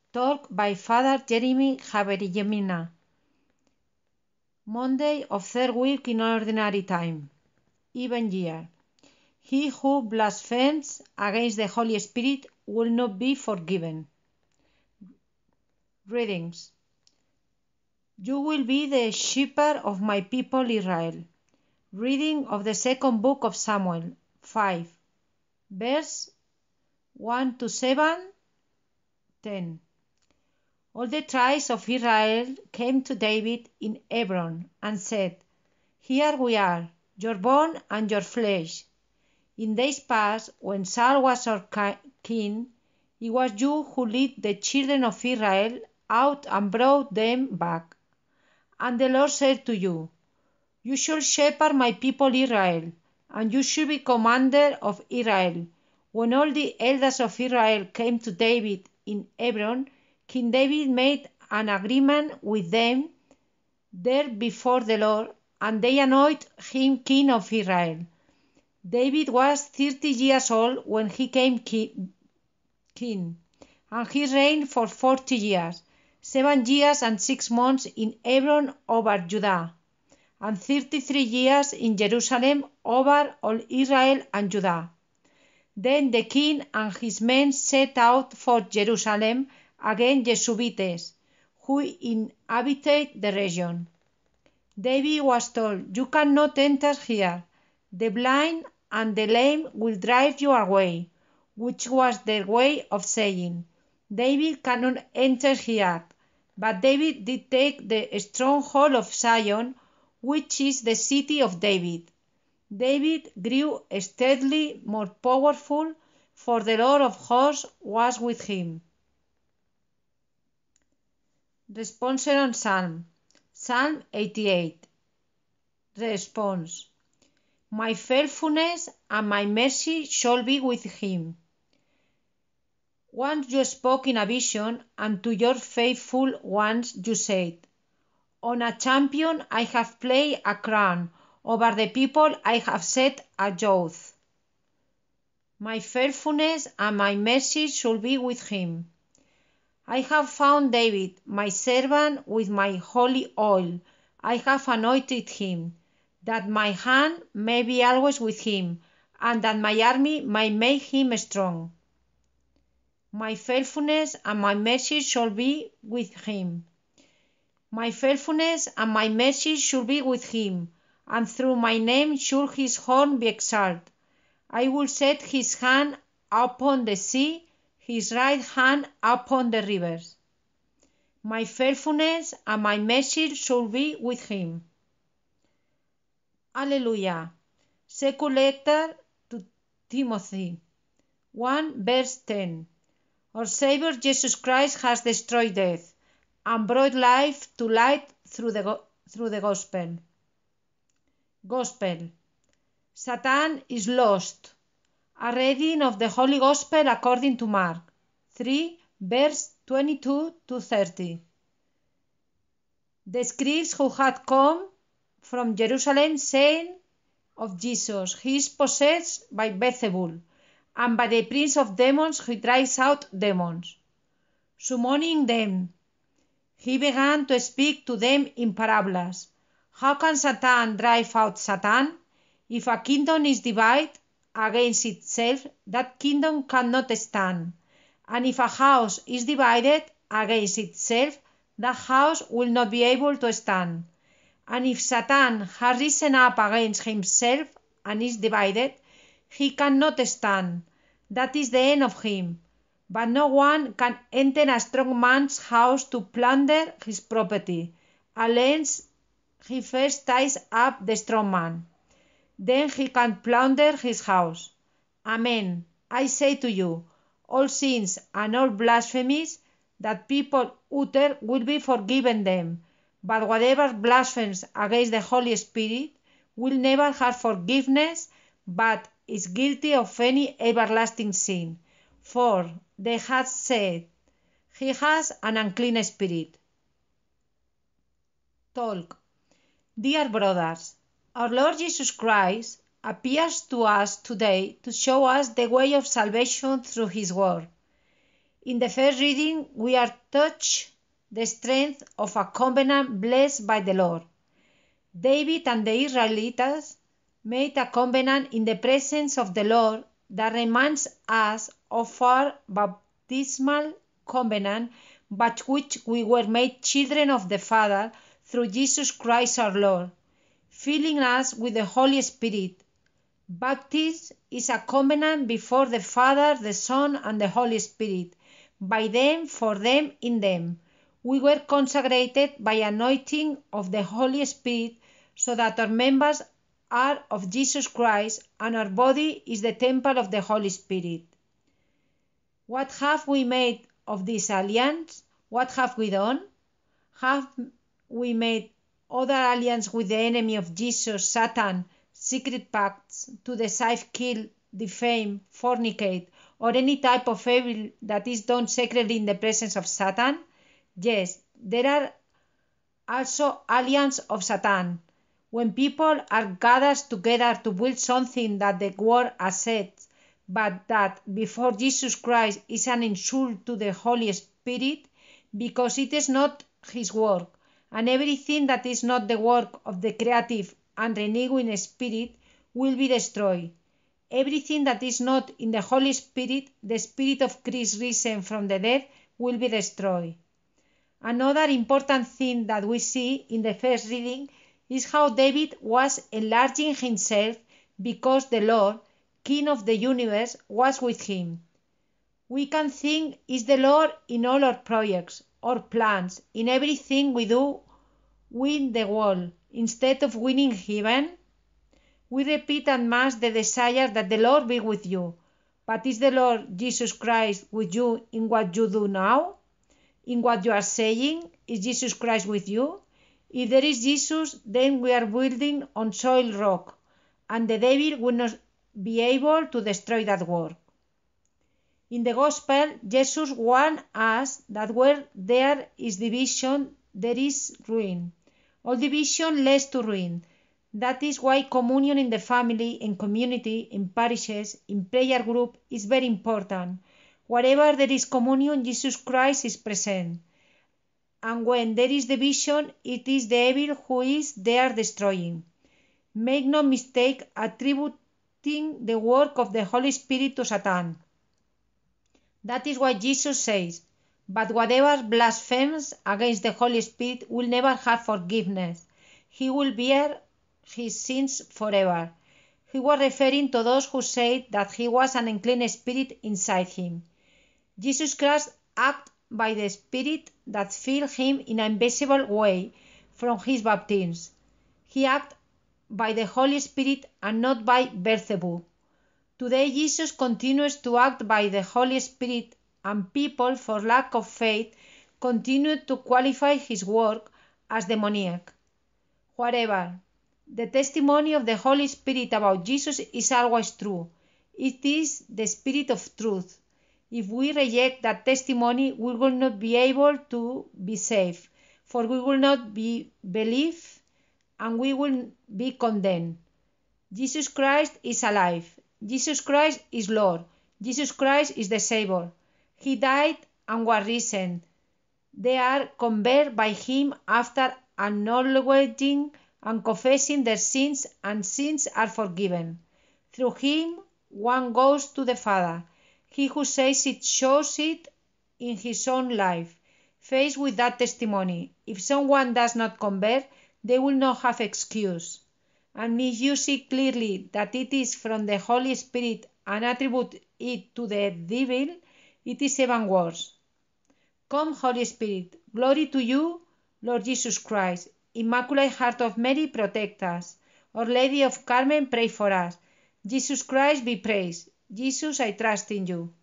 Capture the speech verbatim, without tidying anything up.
Talk by Father Jeremy Haberjemina. Monday of third week in ordinary time. Even year. He who blasphemes against the Holy Spirit will not be forgiven. Readings. You will be the shepherd of my people Israel. Reading of the second book of Samuel, five, verse one to seven, ten. All the tribes of Israel came to David in Hebron and said, Here we are, your bone and your flesh. In days past, when Saul was our king, it was you who led the children of Israel out and brought them back. And the Lord said to you, You shall shepherd my people Israel, and you shall be commander of Israel. When all the elders of Israel came to David in Hebron, King David made an agreement with them there before the Lord, and they anointed him king of Israel. David was thirty years old when he came king, and he reigned for forty years, seven years and six months in Hebron over Judah, and thirty-three years in Jerusalem over all Israel and Judah. Then the king and his men set out for Jerusalem against the Jebusites, who inhabited the region. David was told, You cannot enter here. The blind and the lame will drive you away, which was their way of saying, David cannot enter here. But David did take the stronghold of Zion, which is the city of David. David grew steadily more powerful, for the Lord of hosts was with him. Responsorial Psalm. Psalm eighty-eight. Response. My faithfulness and my mercy shall be with him. Once you spoke in a vision, and to your faithful ones you said, On a champion I have placed a crown, over the people I have set a yoke. My faithfulness and my mercy shall be with him. I have found David, my servant, with my holy oil. I have anointed him, that my hand may be always with him, and that my army may make him strong. My faithfulness and my mercy shall be with him. My faithfulness and my mercy shall be with him, and through my name shall his horn be exalted. I will set his hand upon the sea, his right hand upon the rivers. My faithfulness and my mercy shall be with him. Alleluia. Second letter to Timothy, one verse ten. Our Savior Jesus Christ has destroyed death and brought life to light through the, through the gospel. Gospel. Satan is lost. A reading of the Holy Gospel according to Mark, three, verse twenty-two to thirty. The scribes who had come from Jerusalem saying of Jesus, He is possessed by Beelzebul, and by the prince of demons he drives out demons. Summoning them, he began to speak to them in parables. How can Satan drive out Satan? If a kingdom is divided against itself, that kingdom cannot stand. And if a house is divided against itself, that house will not be able to stand. And if Satan has risen up against himself and is divided, he cannot stand. That is the end of him. But no one can enter a strong man's house to plunder his property, unless he first ties up the strong man. Then he can plunder his house. Amen. I say to you, all sins and all blasphemies that people utter will be forgiven them, but whatever blasphemes against the Holy Spirit will never have forgiveness, but is guilty of any everlasting sin. For they have said, He has an unclean spirit. Talk. Dear brothers, our Lord Jesus Christ appears to us today to show us the way of salvation through His word. In the first reading, we are touched the strength of a covenant blessed by the Lord. David and the Israelites made a covenant in the presence of the Lord that reminds us of our baptismal covenant by which we were made children of the Father through Jesus Christ our Lord, filling us with the Holy Spirit. Baptism is a covenant before the Father, the Son, and the Holy Spirit, by them, for them, in them. We were consecrated by anointing of the Holy Spirit so that our members are of Jesus Christ and our body is the temple of the Holy Spirit. What have we made of this alliance? What have we done? Have we made other alliance with the enemy of Jesus, Satan, secret pacts to deceive, kill, defame, fornicate, or any type of evil that is done secretly in the presence of Satan? Yes, there are also alliances of Satan. When people are gathered together to build something that the world accepts, but that before Jesus Christ is an insult to the Holy Spirit, because it is not his work, and everything that is not the work of the creative and renewing Spirit will be destroyed. Everything that is not in the Holy Spirit, the Spirit of Christ risen from the dead, will be destroyed. Another important thing that we see in the first reading is how David was enlarging himself because the Lord, King of the universe, was with him. We can think is the Lord in all our projects, our plans, in everything we do, win the world, instead of winning heaven. We repeat and mass the desire that the Lord be with you, but is the Lord Jesus Christ with you in what you do now? In what you are saying? Is Jesus Christ with you? If there is Jesus, then we are building on solid rock, and the devil will not be able to destroy that work. In the Gospel, Jesus warned us that where there is division, there is ruin. All division leads to ruin. That is why communion in the family, in community, in parishes, in prayer group is very important. Wherever there is communion, Jesus Christ is present. And when there is division, it is the evil who is there destroying. Make no mistake attributing the work of the Holy Spirit to Satan. That is why Jesus says, but whatever blasphemes against the Holy Spirit will never have forgiveness. He will bear his sins forever. He was referring to those who said that he was an unclean spirit inside him. Jesus Christ acted by the Spirit that filled him in an invisible way from his baptism. He acted by the Holy Spirit and not by Beelzebub. Today Jesus continues to act by the Holy Spirit, and people, for lack of faith, continue to qualify his work as demoniac. Whatever, the testimony of the Holy Spirit about Jesus is always true. It is the Spirit of truth. If we reject that testimony, we will not be able to be saved, for we will not be believed and we will be condemned. Jesus Christ is alive. Jesus Christ is Lord. Jesus Christ is the Savior. He died and was risen. They are converted by him after acknowledging and confessing their sins, and sins are forgiven. Through him, one goes to the Father. He who says it shows it in his own life. Faced with that testimony, if someone does not convert, they will not have excuse. And if you see clearly that it is from the Holy Spirit and attribute it to the devil, it is even worse. Come, Holy Spirit, glory to you, Lord Jesus Christ. Immaculate Heart of Mary, protect us. Our Lady of Carmen, pray for us. Jesus Christ be praised. Jesus, I trust in you.